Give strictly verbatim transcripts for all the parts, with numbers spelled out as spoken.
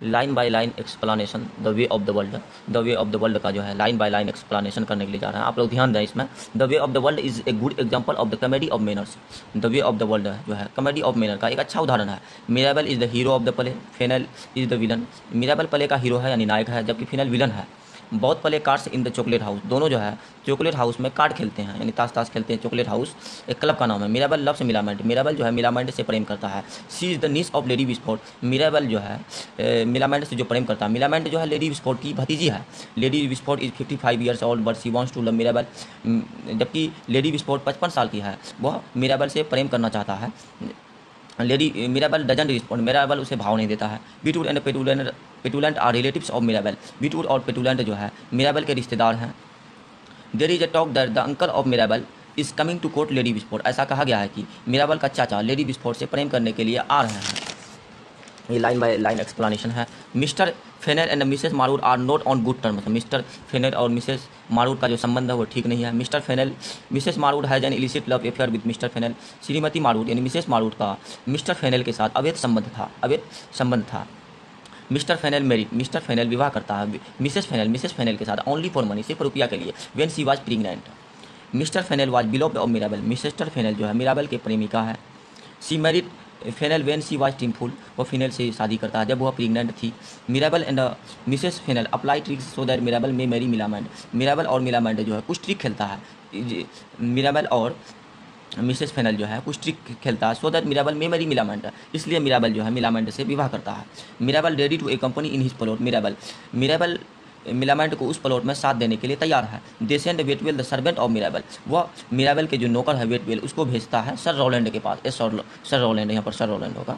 Line by line explanation the way of the world, the way of the world का जो है line by line explanation करने के लिए जा रहे हैं। आप लोग ध्यान दें इसमें। The way of the world is a good example of the comedy of manners. The way of the world जो है कॉमेडी ऑफ मैनर का एक अच्छा उदाहरण है। Mirabell is the hero of the play, Fainall is the villain. Mirabell play का hero है यानी नायक है, जबकि फेनल विलन है। बहुत play cards in the chocolate house, दोनों जो है चॉकलेट हाउस में कार्ड खेलते हैं यानी ताश ताश खेलते हैं। चॉकलेट हाउस एक क्लब का नाम है। मिराबल लव्स मिलामेंट, मिराबल जो है मिलामेंट से प्रेम करता है। She is the niece of lady Wishfort, Mirabell जो है मिलामेंट से जो प्रेम करता है। मिलामेंट जो है लेडी विस्फोट की भतीजी है। Lady Wishfort is fifty five years old but she wants to love Mirabell, जबकि लेडी विस्फोट पचपन साल की है, वह मिराबल से प्रेम करना चाहता है। लेडी मिराबल डजंट रिस्पॉन्ड, मिराबल उसे भाव नहीं देता है। बीटूल एंड पेटूलेंट पेटूलेंट आर रिलेटिव्स ऑफ मिराबल, बीटूल और पेटूलेंट जो है मिराबल के रिश्तेदार हैं। There is a talk that the uncle of मिराबल is coming to court lady विस्फोट, ऐसा कहा गया है कि मिराबल का चाचा लेडी विस्फोट से प्रेम करने के लिए आ रहे हैं। ये लाइन बाय लाइन एक्सप्लेनेशन है। Mr Fainall and Mrs Marwood are not on good terms, Mr Fainall और मिसेस मारूर का जो संबंध है वो ठीक नहीं है। Mr Fainall Mrs Marwood has an illicit love affair with Mr Fainall, श्रीमती मारूर यानी मिसेस मारूर का मिस्टर फेनल के साथ अवैध संबंध था अवैध संबंध था। Mr Fainall married, Mr Fainall विवाह करता है मिसेस फेनल मिसेस फेनल के साथ ओनली फॉर मनी, सिर्फ रुपया के लिए। When she was pregnant, Mr Fainall was beloved of Mirabell, Mr Fainall जो है मिराबल के प्रेमिका है। She married Fainall when she was टीमफुल, वो फेनल से शादी करता है जब वह प्रेग्नेंट थी। Mirabell and Mrs Fainall apply tricks so that Mirabell may marry Millamant, मिराबल और मिलामेंट जो है कुछ ट्रिक खेलता है। मिराबल और मिसेस फेनल जो है कुछ ट्रिक खेलता है सो that Mirabell may marry Millamant, इसलिए मिराबल जो है मिलामेंट से विवाह करता है। Mirabell ready to a company in his plot, Mirabell Mirabell Millamant को उस प्लॉट में साथ देने के लिए तैयार है। They send Waitwell the servant of Mirabell, वह मिराबल के जो नौकर है वेटवेल उसको भेजता है सर रोलैंड के पास। सर सर रोलैंड, यहाँ पर सर रोलैंड होगा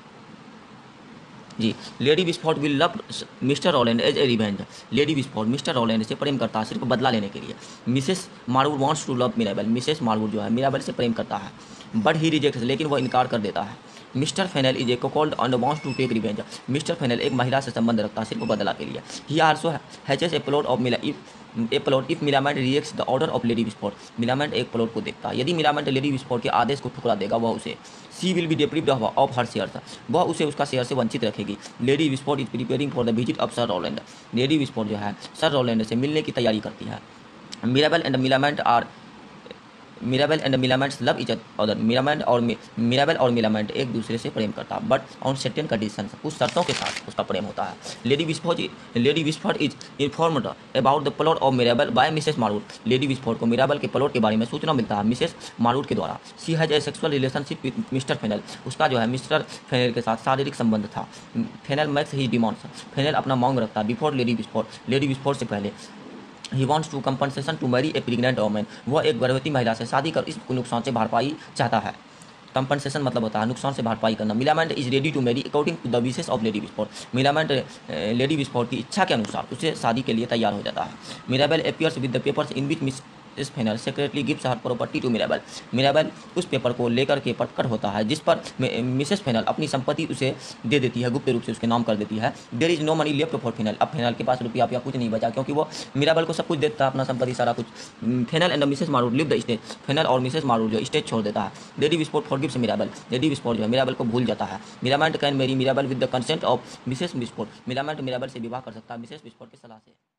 जी। Lady Wishfort will love Mr Rowland as a revenge, lady Wishfort Mr Rowland से प्रेम करता है सिर्फ बदला लेने के लिए। Mrs Marwood wants to love Mirabell, Mrs Marwood जो है मिराबल से प्रेम करता है बट ही रिजेक्ट्स, लेकिन वह इनकार कर देता है। Mr Fainall is a cold and wants to take revenge, Mr Fainall एक महिला से संबंध रखता है सिर्फ बदला के लिए। He also hatches a plot of Milla a plot if Millamant rejects the order of lady Wishfort, Millamant एक प्लॉट को देखता है, यदि मिलामेंट लेडी विस्फोट के आदेश को ठुकरा देगा वह उसे she will be deprived of her share, वह उसे उसका शेयर से वंचित रखेगी। Lady Wishfort is preparing for the visit of sir Rowland, lady Wishfort जो है सर रोलैंड से मिलने की तैयारी करती है। Mirabell and Millamant are Mirabell and Millamant's love each other, Millamant और मिराबल और मिलामेंट एक दूसरे से प्रेम करता है बट ऑन सर्टेन कंडीशन, कुछ शर्तों के साथ उसका प्रेम होता है। Lady Wishfort lady Wishfort is informed about the plot of Mirabell by Mrs Marwood, lady Wishfort को मिराबल के प्लॉट के बारे में सूचना मिलता है मिसेस मारूर के द्वारा। She has a sexual relationship with Mr Fainall, उसका जो है मिस्टर फेनल के साथ शारीरिक संबंध था। Fainall makes he demands, Fainall अपना मांग रखता है before lady Wishfort, lady Wishfort से पहले। He wants to compensation to marry a pregnant women, वह एक गर्भवती महिला से शादी कर इस नुकसान से भरपाई चाहता है। कंपनसेशन मतलब होता है नुकसान से भरपाई करना। Millamant is ready to marry according to the wishes of lady Wishfort, Millamant lady Wishfort की इच्छा के अनुसार उसे शादी के लिए तैयार हो जाता है। Mirabell appears with the papers in which Miss is Fainall secretly gives her property to Mirabell, Mirabell उस पेपर को लेकर के प्रकट होता है जिस पर मिसेस फेनल अपनी संपत्ति उसे दे देती है, गुप्त रूप से उसके नाम कर देती है। There is no money left for Fainall, अब फेनल के पास रुपया या कुछ नहीं बचा क्योंकि वो मिराबल को सब कुछ देता है, अपना संपत्ति सारा कुछ। Fainall and Mrs Marwood leave the stage, Fainall और मिसेस मारूर जो स्टेज छोड़ देता है। लेडी विस्फोट फॉरगिव्स मिराबल, लेडी विस्फोट जो है मिराबल को भूल जाता है। Millamant can marry Mirabell with the consent of Mrs Wishfort, Millamant मिराबल से विवाह कर सकता है मिसेस विस्फोट की सलाह से।